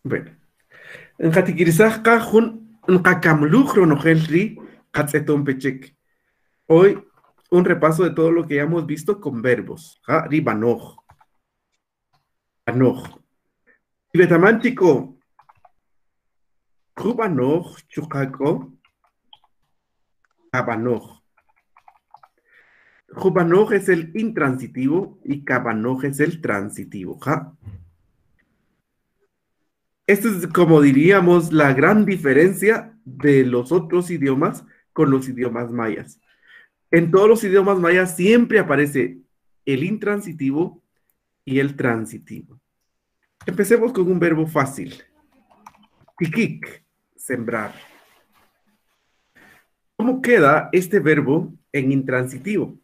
Bueno, en Jatiquirizajka, en Kakamlujro, no Henry, Katzeton Pechek. Hoy, un repaso de todo lo que ya hemos visto con verbos. Ribanoj, banoj. Tibetamántico, Kubanoj, Chukako, Kabanoj. Kubanoj es el intransitivo y Kabanoj es el transitivo. Esto es como diríamos la gran diferencia de los otros idiomas con los idiomas mayas. En todos los idiomas mayas siempre aparece el intransitivo y el transitivo. Empecemos con un verbo fácil. Tikik, sembrar. ¿Cómo queda este verbo en intransitivo?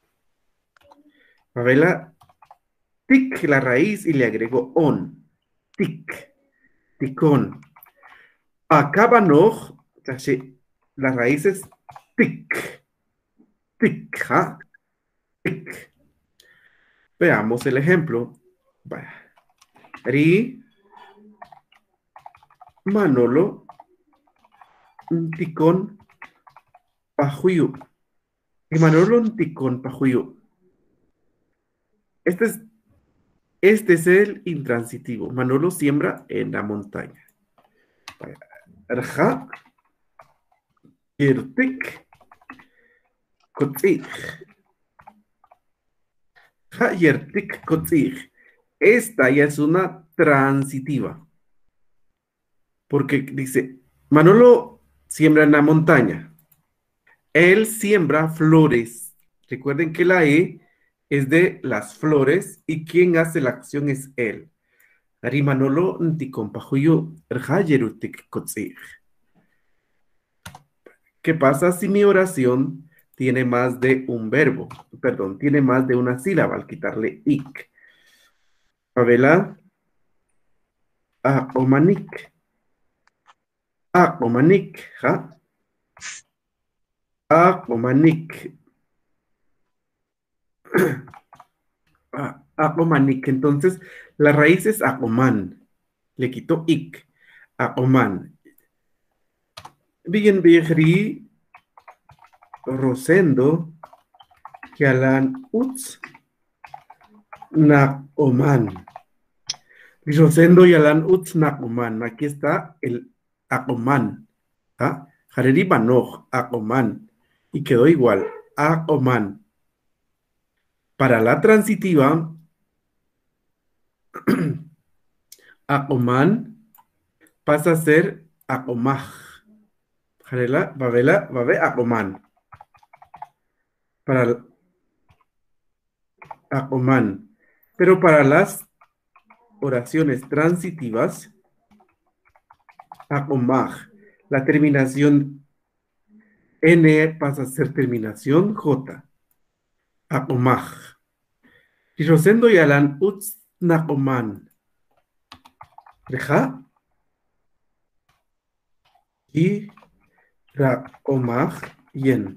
Pavela, tik, la raíz, y le agregó on. Tik, tikón. Akabanoj, la raíz es tik, tik, tik. Veamos el ejemplo. Ri, Manolo, tikón, pajuyu. Y Manolo, tikón, pajuyu. Este es el intransitivo. Manolo siembra en la montaña. Arja, yertik, kotzig. Ja, yertik, kotzig. Esta ya es una transitiva. Porque dice, Manolo siembra en la montaña. Él siembra flores. Recuerden que la E es de las flores y quien hace la acción es él. Ari Manolo ntikompajuyo erjayerutik kotzig. ¿Qué pasa si mi oración tiene más de un verbo? Perdón, tiene más de una sílaba al quitarle ik. Pavela, a omanik. A omanik, ¿ja? A omanik. A omanik. Entonces, la raíz es a oman. Le quito ik. A oman. Bien, Bigri, Rosendo, Kialan Uts, Na oman. Rosendo Yalan Uts Na oman. Aquí está el Aoman. Hareri Banoj, Aoman. Y quedó igual, Aoman. Para la transitiva, Aoman pasa a ser Aomaj. Harela, Babela, Babe, Aoman. Para Aoman. Pero para las oraciones transitivas, Aomaj. La terminación N pasa a ser terminación J. Aomaj. Y Rosendo Yalan Uts Naoman. Deja. Y Raomaj Yen.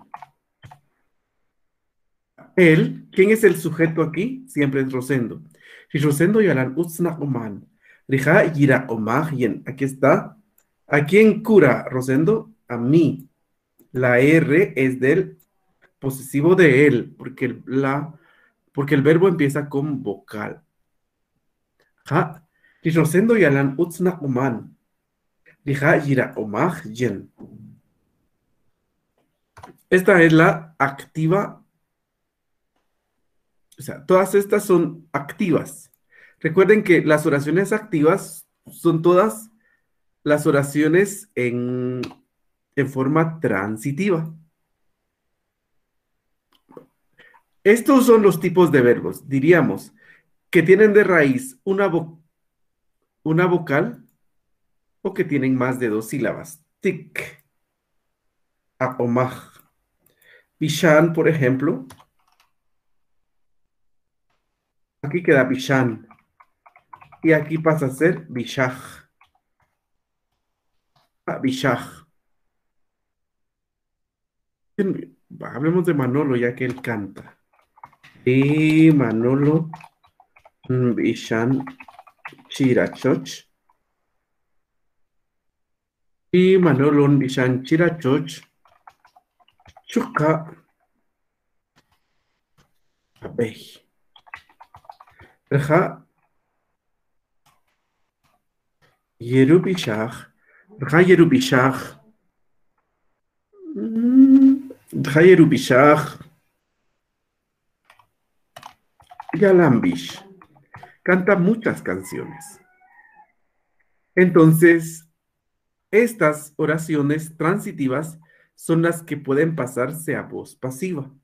Él, ¿quién es el sujeto aquí? Siempre es Rosendo. Y Rosendo Yalan Uts Naoman. Deja y Raomaj Yen. Aquí está. ¿A quién cura Rosendo? A mí. La R es del posesivo de él, porque el verbo empieza con vocal. Ja, y Rosendo Yalan Utsna Oman. Lija Yira Omaj Yen. Esta es la activa, o sea, todas estas son activas. Recuerden que las oraciones activas son todas las oraciones en forma transitiva. Estos son los tipos de verbos. Diríamos que tienen de raíz una vocal o que tienen más de dos sílabas. Tik, aomaj. Bishan, por ejemplo. Aquí queda bishan. Y aquí pasa a ser bishaj. Bishaj. Hablemos de Manolo, ya que él canta. Y Manolo, Bishan, Chirachoch. Y Manolon Bishan Chirachoch, Chuka, Abey. Reja Yerubishach, Reja Yerubishach, Reja Yerubishach, Yalambish. Canta muchas canciones. Entonces, estas oraciones transitivas son las que pueden pasarse a voz pasiva.